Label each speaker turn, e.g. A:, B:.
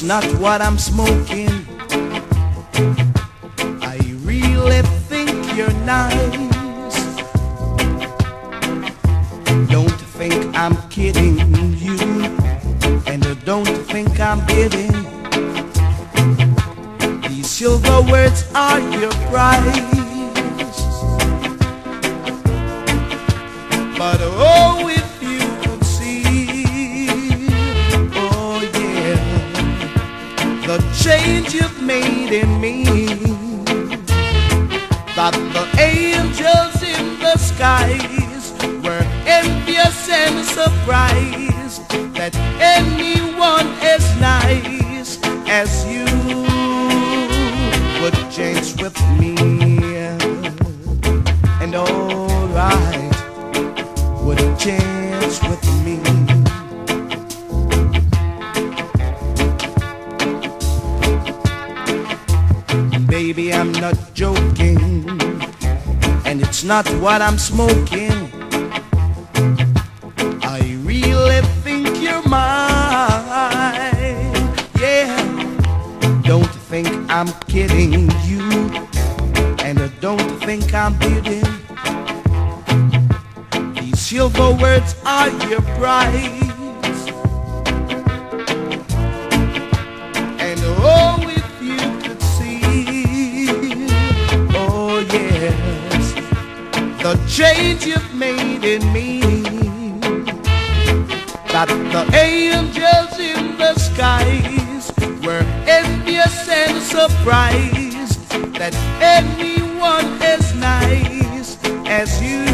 A: not what I'm smoking. I really think you're nice. Don't think I'm kidding you, and don't think I'm bidding. These silver words are your prize. But oh, if you could see, oh yeah, the change you've made in me, that the angels in the skies were envious and surprised that anyone as nice as you would change with me, and alright would change with me. Baby, I'm not joking, and it's not what I'm smoking. I really think you're mine, yeah. Don't think I'm kidding you, and don't think I'm bidding. These silver words are your prize. And oh, if you could see, oh yes, the change you've made in me, that the angels in the skies were envious and surprised that anyone as nice as you